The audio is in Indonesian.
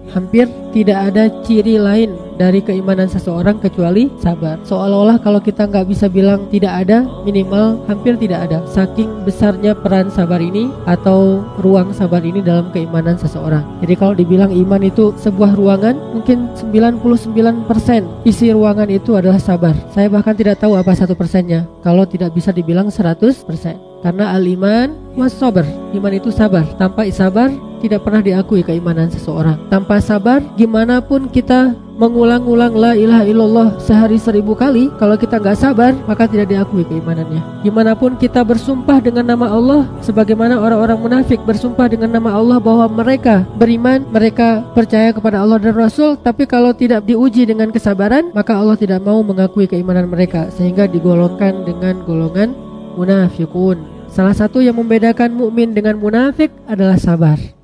hampir tidak ada ciri lain dari keimanan seseorang kecuali sabar. Seolah-olah kalau kita nggak bisa bilang tidak ada, minimal hampir tidak ada. Saking besarnya peran sabar ini atau ruang sabar ini dalam keimanan seseorang. Jadi kalau dibilang iman itu sebuah ruangan, mungkin 99% isi ruangan itu adalah sabar. Saya bahkan tidak tahu apa 1%-nya kalau tidak bisa dibilang 100%. Karena al-iman was sabar, iman itu sabar. Tanpa sabar tidak pernah diakui keimanan seseorang. Tanpa sabar, gimana pun kita mengulang-ulang la ilaha illallah sehari 1000 kali, kalau kita nggak sabar maka tidak diakui keimanannya. Gimana pun kita bersumpah dengan nama Allah, sebagaimana orang-orang munafik bersumpah dengan nama Allah bahwa mereka beriman, mereka percaya kepada Allah dan Rasul, tapi kalau tidak diuji dengan kesabaran maka Allah tidak mau mengakui keimanan mereka, sehingga digolongkan dengan golongan munafikun. Salah satu yang membedakan mukmin dengan munafik adalah sabar.